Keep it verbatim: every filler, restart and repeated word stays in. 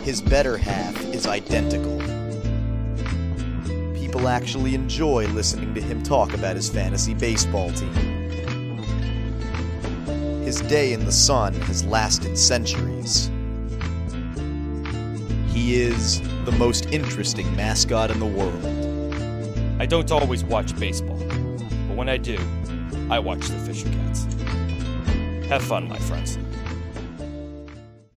his better half is identical. People actually enjoy listening to him talk about his fantasy baseball team. His day in the sun has lasted centuries. He is the most interesting mascot in the world. I don't always watch baseball, but when I do, I watch the Fisher Cats. Have fun, my friends.